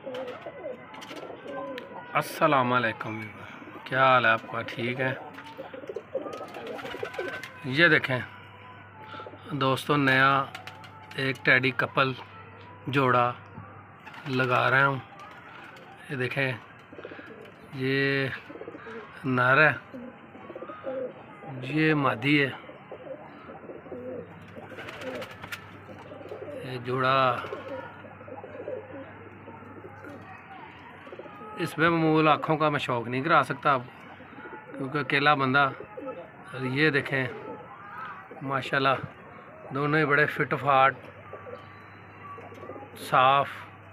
अस्सलाम वालेकुम। क्या हाल है आपका? ठीक है। ये देखें दोस्तों, नया एक टेडी कपल जोड़ा लगा रहा हूँ। ये देखें, ये नर है, ये मादी है। ये जोड़ा इसमें मूल आँखों का मैं शौक़ नहीं करा सकता अब, क्योंकि अकेला बंदा। और ये देखें माशाल्लाह, दोनों ही बड़े फिट फाट साफ।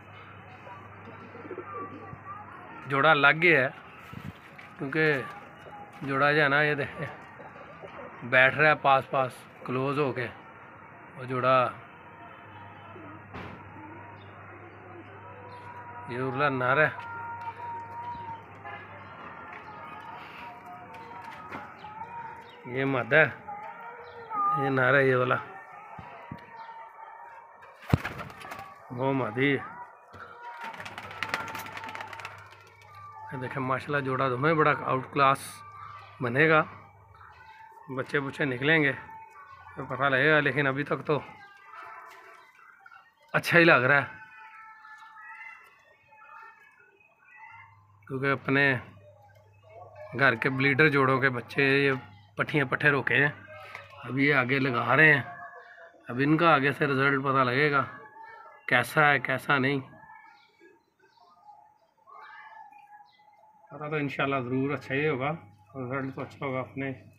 जोड़ा अलग ही है, क्योंकि जोड़ा जो है ना, ये देखें बैठ रहा है पास पास क्लोज होके। और जोड़ा ये उरला नर है, ये मादा है, ये नर है, ये वाला वो मादी है। देखें माशाल्लाह, जोड़ा दोनों ही बड़ा आउट क्लास बनेगा। बच्चे बुच्चे निकलेंगे तो पता लगेगा, लेकिन अभी तक तो अच्छा ही लग रहा है, क्योंकि अपने घर के ब्लीडर जोड़ों के बच्चे ये पट्ठियाँ पट्ठे रोके हैं। अभी ये आगे लगा रहे हैं, अब इनका आगे से रिज़ल्ट पता लगेगा कैसा है कैसा नहीं। पता तो इंशाल्लाह ज़रूर अच्छा ही होगा, रिज़ल्ट तो अच्छा होगा अपने